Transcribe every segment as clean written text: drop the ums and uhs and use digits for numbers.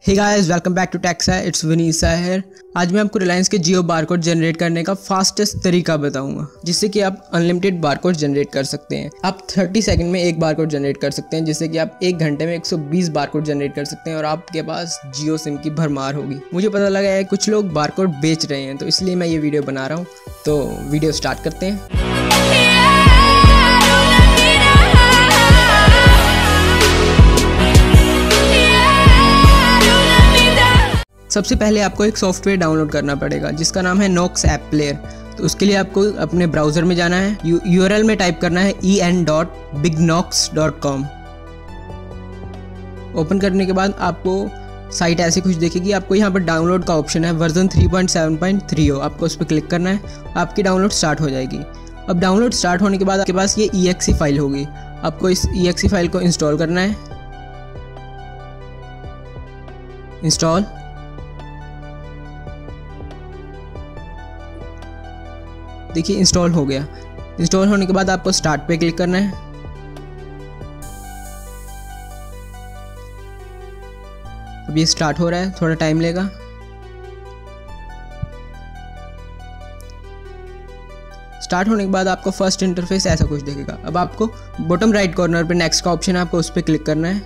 Hey guys, welcome back to टेक्सा। It's Vanessa है। आज मैं आपको रिलायंस के जियो बारकोड जनरेट करने का फास्टेस्ट तरीका बताऊंगा, जिससे कि आप अनलिमिटेड बारकोड जनरेट कर सकते हैं। आप 30 सेकंड में एक बारकोड जनरेट कर सकते हैं, जिससे कि आप 1 घंटे में 120 बारकोड जनरेट कर सकते हैं और आपके पास जियो सिम की भरमार होगी। मुझे पता लगा है कुछ लोग बारकोड बेच रहे हैं, तो इसलिए मैं ये वीडियो बना रहा हूँ। तो वीडियो स्टार्ट करते हैं। सबसे पहले आपको एक सॉफ्टवेयर डाउनलोड करना पड़ेगा जिसका नाम है नॉक्स ऐप प्लेयर। तो उसके लिए आपको अपने ब्राउज़र में जाना है, URL में टाइप करना है en.bignox.com। ओपन करने के बाद आपको साइट ऐसे कुछ दिखेगी। आपको यहाँ पर डाउनलोड का ऑप्शन है, वर्जन 3.7.3 हो, आपको उस पर क्लिक करना है। आपकी डाउनलोड स्टार्ट हो जाएगी। अब डाउनलोड स्टार्ट होने के बाद आपके पास ये exe फाइल होगी। आपको इस exe फाइल को इंस्टॉल करना है। इंस्टॉल देखिए इंस्टॉल हो गया। इंस्टॉल होने के बाद आपको स्टार्ट पे क्लिक करना है। अब ये स्टार्ट हो रहा है, थोड़ा टाइम लेगा। स्टार्ट होने के बाद आपको फर्स्ट इंटरफेस ऐसा कुछ दिखेगा। अब आपको बॉटम राइट कॉर्नर पे नेक्स्ट का ऑप्शन है, आपको उस पर क्लिक करना है।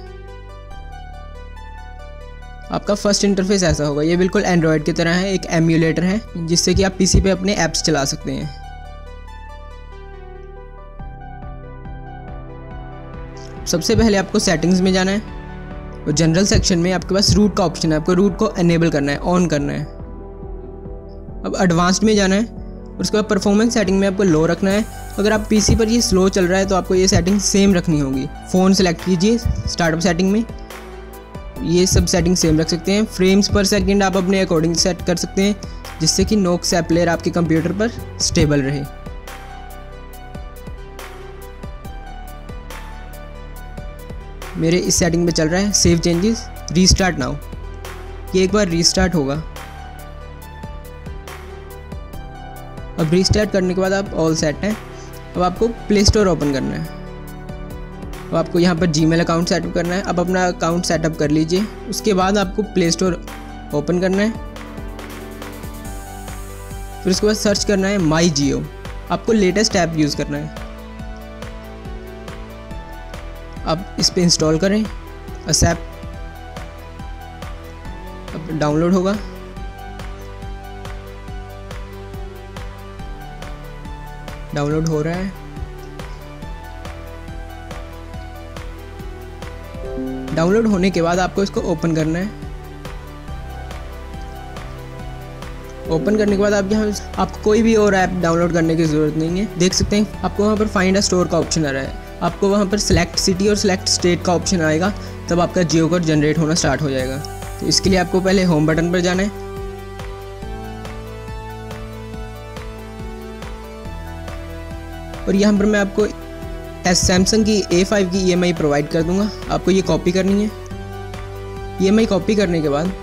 आपका फर्स्ट इंटरफेस ऐसा होगा। ये बिल्कुल एंड्रॉयड की तरह है, एक एम्यूलेटर है जिससे कि आप पीसी पे अपने ऐप्स चला सकते हैं। सबसे पहले आपको सेटिंग्स में जाना है और जनरल सेक्शन में आपके पास रूट का ऑप्शन है। आपको रूट को एनेबल करना है, ऑन करना है। अब एडवांस्ड में जाना है और उसके बाद परफॉर्मेंस सेटिंग में आपको लो रखना है। अगर आप पीसी पर ये स्लो चल रहा है तो आपको ये सेटिंग सेम रखनी होगी। फ़ोन सेलेक्ट कीजिए, स्टार्टअप सेटिंग में ये सब सेटिंग सेम रख सकते हैं। फ्रेम्स पर सेकंड आप अपने अकॉर्डिंग सेट कर सकते हैं, जिससे कि नॉक्स ऐप प्लेयर आपके कंप्यूटर पर स्टेबल रहे। मेरे इस सेटिंग में चल रहा है सेव चेंजेस, रीस्टार्ट नाउ। ये एक बार रीस्टार्ट होगा। अब रीस्टार्ट करने के बाद आप ऑल सेट हैं। अब आपको प्ले स्टोर ओपन करना है। अब आपको यहाँ पर जीमेल अकाउंट सेटअप करना है। अब अपना अकाउंट सेटअप कर लीजिए। उसके बाद आपको प्ले स्टोर ओपन करना है। फिर उसके बाद सर्च करना है माई जियो। आपको लेटेस्ट ऐप यूज़ करना है। अब इस पे इंस्टॉल करें इस ऐप। अब डाउनलोड होगा। डाउनलोड हो रहा है। डाउनलोड होने के बाद आपको इसको ओपन करना है। ओपन करने के बाद आप यहाँ आपको कोई भी और ऐप डाउनलोड करने की ज़रूरत नहीं है। देख सकते हैं आपको वहाँ पर फाइंड अ स्टोर का ऑप्शन आ रहा है। आपको वहाँ पर सिलेक्ट सिटी और सिलेक्ट स्टेट का ऑप्शन आएगा, तब आपका जियो कोड जनरेट होना स्टार्ट हो जाएगा। तो इसके लिए आपको पहले होम बटन पर जाना है। और यहाँ पर मैं आपको सैमसंग की A5 की EMI प्रोवाइड कर दूंगा। आपको ये कॉपी करनी है। EMI कॉपी करने के बाद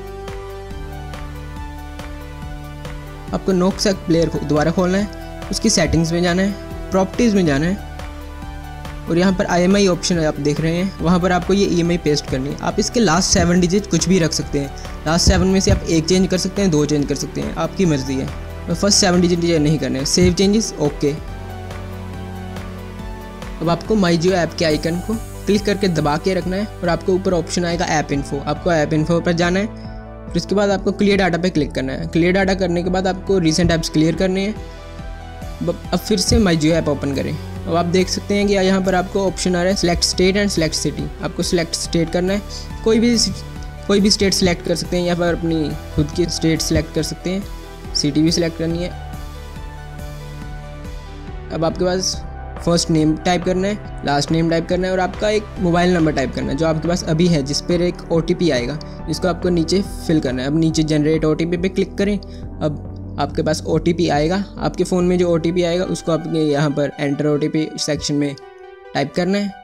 आपको नॉक्स ऐप प्लेयर को दोबारा खोलना है। उसकी सेटिंग्स में जाना है, प्रॉपर्टीज़ में जाना है और यहाँ पर IMI ऑप्शन है, आप देख रहे हैं। वहाँ पर आपको ये EMI पेस्ट करनी है। आप इसके लास्ट 7 डिजिट कुछ भी रख सकते हैं। लास्ट 7 में से आप 1 चेंज कर सकते हैं, 2 चेंज कर सकते हैं, आपकी मर्जी है। तो फर्स्ट 7 डिजिट नहीं करने हैं। Save changes, okay. अब आपको माई जियो ऐप के आइकन को क्लिक करके दबा के रखना है और आपको ऊपर ऑप्शन आएगा ऐप इन्फो। आपको ऐप इन्फो पर जाना है। फिर उसके बाद आपको क्लियर डाटा पे क्लिक करना है। क्लियर डाटा करने के बाद आपको रीसेंट ऐप्स क्लियर करने हैं। अब फिर से माई जियो ऐप ओपन करें। अब आप देख सकते हैं कि यहाँ पर आपको ऑप्शन आ रहा है select state and select city. आपको सिलेक्ट स्टेट करना है। कोई भी स्टेट सिलेक्ट कर सकते हैं। यहाँ पर अपनी खुद की स्टेट सिलेक्ट कर सकते हैं। सिटी भी सिलेक्ट करनी है। अब आपके पास फर्स्ट नेम टाइप करना है, लास्ट नेम टाइप करना है और आपका एक मोबाइल नंबर टाइप करना है जो आपके पास अभी है, जिस पर एक OTP आएगा, जिसको आपको नीचे फिल करना है। अब नीचे जनरेट OTP पे क्लिक करें। अब आपके पास OTP आएगा। आपके फ़ोन में जो OTP आएगा उसको आपने यहाँ पर एंटर OTP सेक्शन में टाइप करना है।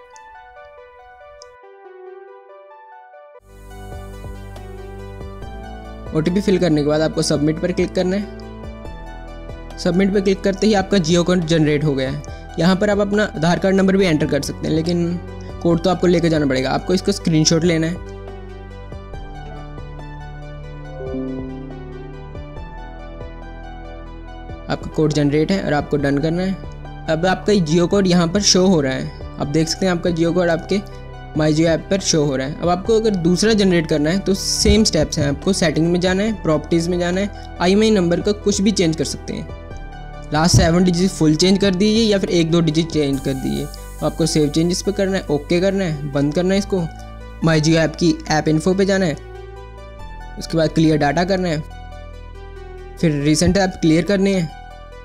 OTP फिल करने के बाद आपको सबमिट पर क्लिक करना है। सबमिट पर क्लिक करते ही आपका जियो कोड जनरेट हो गया है। यहाँ पर आप अपना आधार कार्ड नंबर भी एंटर कर सकते हैं, लेकिन कोड तो आपको लेकर जाना पड़ेगा। आपको इसका स्क्रीनशॉट लेना है। आपका कोड जनरेट है और आपको डन करना है। अब आपका जियो कोड यहाँ पर शो हो रहा है, आप देख सकते हैं आपका जियो कोड आपके माई जियो ऐप पर शो हो रहा है। अब आपको अगर दूसरा जनरेट करना है तो सेम स्टेप्स हैं, आपको सेटिंग में जाना है, प्रॉपर्टीज़ में जाना है, IMEI नंबर का कुछ भी चेंज कर सकते हैं। लास्ट 7 डिजिट फुल चेंज कर दीजिए या फिर 1-2 डिजिट चेंज कर दीजिए। तो आपको सेव चेंजेस पे करना है, ओके करना है, बंद करना है इसको। माई जियो ऐप की ऐप इन्फो पे जाना है, उसके बाद क्लियर डाटा करना है, फिर रिसेंट ऐप क्लियर करनी है,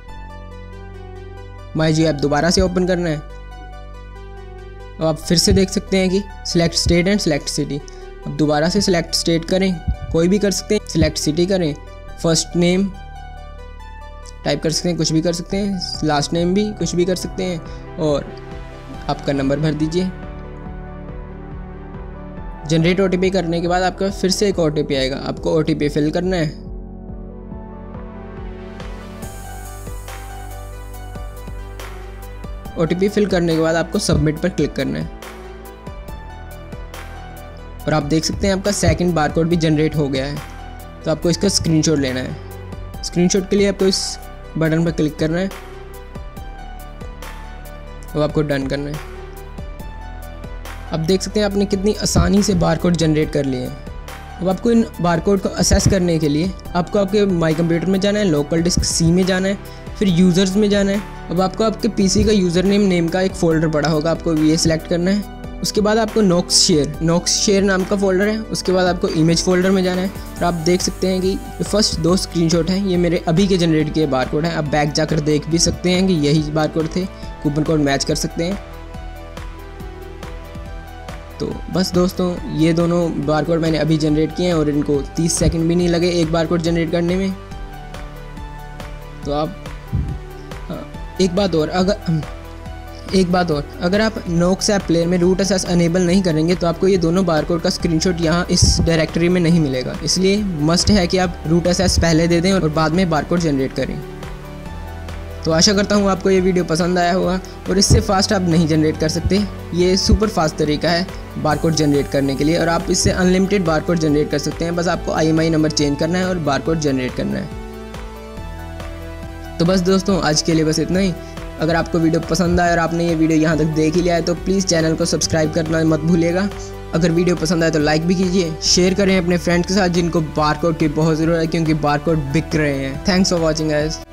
माई जियो ऐप दोबारा से ओपन करना है। अब आप फिर से देख सकते हैं कि select state and select city. अब दोबारा से सिलेक्ट स्टेट करें, कोई भी कर सकते हैं, सिलेक्ट सिटी करें, फर्स्ट नेम टाइप कर सकते हैं, कुछ भी कर सकते हैं, लास्ट नेम भी कुछ भी कर सकते हैं, और आपका नंबर भर दीजिए। जनरेट OTP करने के बाद आपका फिर से एक OTP आएगा, आपको OTP फिल करना है। OTP फिल करने के बाद आपको सबमिट पर क्लिक करना है और आप देख सकते हैं आपका सेकंड बारकोड भी जनरेट हो गया है। तो आपको इसका स्क्रीनशॉट लेना है। स्क्रीनशॉट के लिए आपको इस बटन पर क्लिक करना है और आपको डन करना है। अब देख सकते हैं आपने कितनी आसानी से बारकोड जनरेट कर लिए हैं। अब आपको इन बारकोड को असेस करने के लिए आपको आपके माई कंप्यूटर में जाना है, लोकल डिस्क C में जाना है, फिर यूज़र्स में जाना है। अब आपको आपके PC का यूज़र नेम का एक फ़ोल्डर पड़ा होगा, आपको ये सिलेक्ट करना है। उसके बाद आपको नोक्स शेयर नाम का फ़ोल्डर है, उसके बाद आपको इमेज फ़ोल्डर में जाना है। और आप देख सकते हैं कि फर्स्ट 2 स्क्रीनशॉट हैं, ये मेरे अभी के जनरेट किए बारकोड हैं। आप बैक जाकर देख भी सकते हैं कि यही बारकोड थे, कूपन कोड मैच कर सकते हैं। तो बस दोस्तों, ये दोनों बारकोड मैंने अभी जनरेट किए हैं और इनको 30 सेकंड भी नहीं लगे एक बारकोड जनरेट करने में। तो आप एक बात और, अगर आप नोक्स ऐप प्लेयर में रूट असेस अनेबल नहीं करेंगे तो आपको ये दोनों बारकोड का स्क्रीनशॉट यहाँ इस डायरेक्टरी में नहीं मिलेगा। इसलिए मस्ट है कि आप रूट असेस पहले दे दें और बाद में बारकोड जनरेट करें। तो आशा करता हूँ आपको ये वीडियो पसंद आया होगा। और इससे फास्ट आप नहीं जनरेट कर सकते, ये सुपर फास्ट तरीका है बारकोड जनरेट करने के लिए, और आप इससे अनलिमिटेड बारकोड जनरेट कर सकते हैं। बस आपको IMEI नंबर चेंज करना है और बारकोड जनरेट करना है। तो बस दोस्तों, आज के लिए बस इतना ही। अगर आपको वीडियो पसंद आया और आपने ये वीडियो यहाँ तक देख ही लिया है तो प्लीज़ चैनल को सब्सक्राइब करना मत भूलिएगा। अगर वीडियो पसंद आए तो लाइक भी कीजिए, शेयर करें अपने फ्रेंड्स के साथ जिनको बारकोड की बहुत ज़रूरत है, क्योंकि बारकोड बिक रहे हैं। Thanks for watching guys.